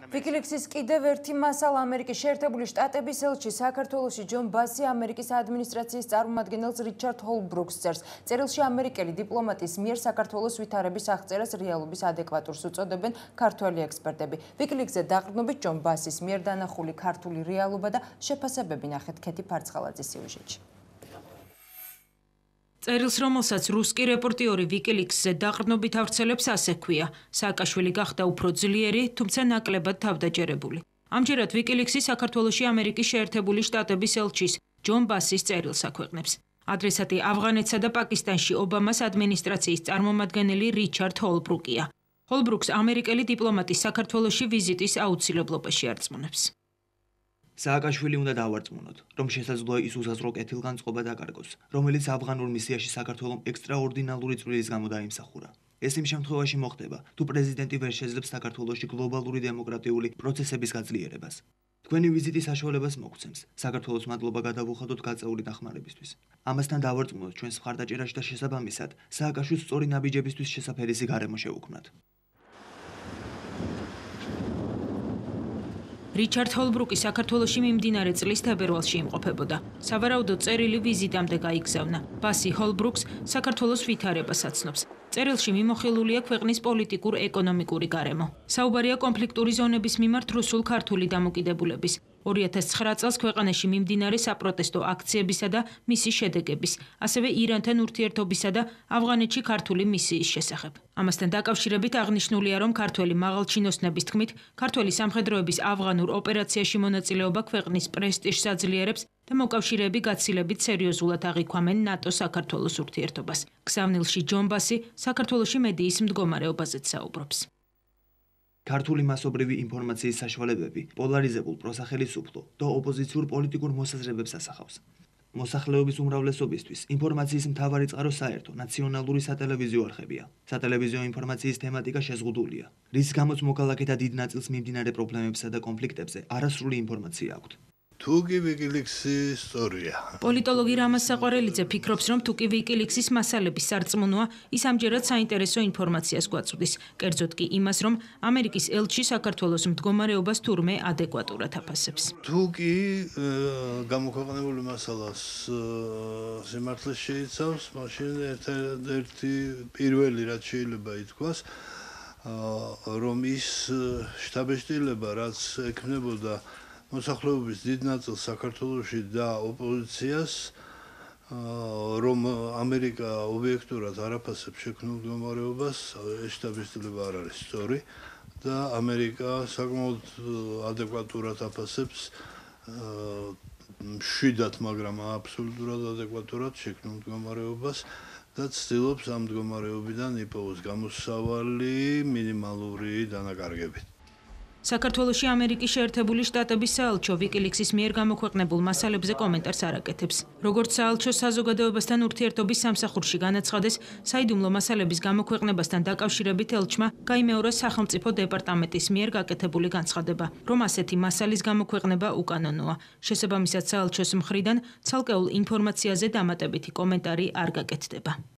WikiLeaks-ის კიდევ ერთი მასალა ამერიკის შეერთებული შტატების ელჩი საქართველოში ჯონ ბასი ამერიკის ადმინისტრაციის წარმომადგენელს რიჩარდ ჰოლბრუკს წერს. წერილში ამერიკელი დიპლომატის მიერ საქართველოს ვითარების აღწერას რეალობის ადეკვატურს უწოდებენ ქართველი ექსპერტები. WikiLeaks-ზე დაყრდნობით ჯონ ბასის მიერ დანახული ქართული რეალობა და შეფასებები ნახეთ ქეთი ფარცხალაძის სიუჟეტში. წერილს, რომელსაც რუსკი რეპორტიორი WikiLeaks-ზე დაყრდნობით ავრცელებს, ასე ჰქვია: სააკაშვილი გახდა უფრო ძლიერი, თუმცა ნაკლებად თავდაჯერებული. ამჯერად WikiLeaks-ი საქართველოში ამერიკის შეერთებული შტატების ელჩის ჯონ ბასის წერილს აქვეყნებს. ადრესატი ავღანეთსა და პაკისტანში ობამას ადმინისტრაციის წარმომადგენელი რიჩარდ ჰოლბრუკია. ჰოლბრუკს ამერიკელი დიპლომატის საქართველოში ვიზიტის აუცილებლობაში არწმუნებს. სააკაშვილი უნდა დავარწმუნოთ, რომ შესაძლოა ის უსაზრო კეთილგანწყობა დაკარგოს, რომელიც ავღანურ მისიაში საქართველოს ექსტრაორდინალური წვლილის გამო დაიმსახურა. ეს იმ შემთხვევაში მოხდება, თუ პრეზიდენტი ვერ შეძლებს საქართველოში გლობალური დემოკრატიული პროცესების გაძლიერებას. თქვენი ვიზიტი საშუალებას მოგცემს საქართველოს მადლობა გადავუხადოთ გაწეული დახმარებისთვის. ამასთან დავარწმუნოთ ჩვენს მხარდაჭერაში და შესაბამისად, სააკაშვილის სწორი ნაბიჯებისთვის შესაფერისი გარემო შევუქმნათ. რიჩარდ ჰოლბრუკი საქართველოში მიმდინარე წლის თებერვალში იმყოფებოდა. სავარაუდოდ წერილი ვიზიტამდე გაიგზავნა. ბასი ჰოლბრუკს საქართველოს ვითარებას აცნობს. წერილში მიმოხილულია ქვეყნის პოლიტიკურ-ეკონომიკური გარემო. საუბარია კონფლიქტური ზონების მიმართ რუსულ-ქართული დამოკიდებულების, 2009 წელს ქვეყანაში მიმდინარე საპროტესტო აქციებისა და მისი შედეგების, ასევე ირანთან ურთიერთობისა და ავღანეთში ქართული მისიის შესახებ. ამასთან დაკავშირებით აღნიშნულია, რომ ქართველი მაღალჩინოსნების თქმით, ქართველი სამხედროების ავღანურ ოპერაციაში მონაწილეობა ქვეყნის პრესტიჟს აძლიერებს და მოკავშირეები გაცილებით სერიოზულად აღიქვამენ ნატო-საქართველოს ურთიერთობას. ქსავნილში ჯონ ბასი საქართველოში მედიის მდგომარეობაზეც საუბრობს. ქართული მასობრივი ინფორმაციის საშუალებები პოლარიზებულ პროსახელისუფლო და ოპოზიციურ პოლიტიკურ მოსაზრებებს ასახავს. მოსახლეობის უმრავლესობისთვის ინფორმაციის მთავარი წყარო საერთო ნაციონალური სატელევიზიო არხებია. სატელევიზიო ინფორმაციის თემატიკა შეზღუდულია, რის გამოც მოქალაქეთა დიდ ნაწილს მიმდინარე პრობლემებსა და კონფლიქტებზე არასრული ინფორმაცია აქვთ. თუკი WikiLeaks-ის სწორია. პოლიტოლოგი რამაზ საყვარელიძე ფიქრობს, რომ თუკი WikiLeaks-ის მასალების სარწმუნოა, ის ამჯერად საინტერესო ინფორმაციას გვაწვდის, კერძოდ კი იმას, რომ ამერიკის ელჩი საქართველოს მდგომარეობას თურმე ადეკვატურად აფასებს. თუკი გამოქვეყნებული მასალას სიმართლეს შეიცავს, მაშინ ერთ-ერთი პირველი რაც შეიძლება ითქვას, რომ ის შთაბეჭდილება, რაც ექმნებოდა მოსახლეობის დიდ ნაწილს საქართველოში და ოპოზიციას, რომ ამერიკა ობიექტურად არ აფასებს შექმნილ მდგომარეობას, ეს შთაბეჭდილება არ არის სწორი და ამერიკა საკმაოდ ადეკვატურად აფასებს მშვიდად, მაგრამ აბსოლუტურად ადეკვატურად შექმნილ მდგომარეობას და ცდილობს ამ მდგომარეობიდან იპოვოს გამოსავალი მინიმალური დანაკარგებით. საქართველოში ამერიკის შეერთებული შტატების საელჩო WikiLeaks-ის მიერ გამოქვეყნებულ მასალებზე კომენტარს არ აკეთებს. როგორც საელჩო საზოგადოებასთან ურთიერთობის სამსახურში განაცხადეს, საიდუმლო მასალების გამოქვეყნებასთან დაკავშირებით ელჩმა გაიმეორა სახელმწიფო დეპარტამენტის მიერ გაკეთებული განცხადება, რომ ასეთი მასალის გამოქვეყნება უკანონოა. შესაბამისად, საელჩოს მხრიდან ცალკეულ ინფორმაციაზე დამატებითი კომენტარი არ გაკეთდება.